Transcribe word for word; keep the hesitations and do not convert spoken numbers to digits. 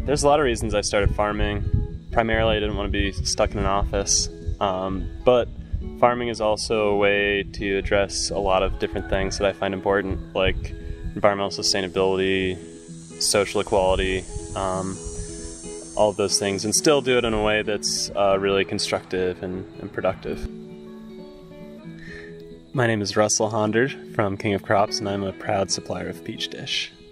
There's a lot of reasons I started farming. Primarily, I didn't want to be stuck in an office, um, but farming is also a way to address a lot of different things that I find important, like environmental sustainability, social equality, um, all of those things, and still do it in a way that's uh, really constructive and, and productive. My name is Russell Hondard from King of Crops, and I'm a proud supplier of PeachDish.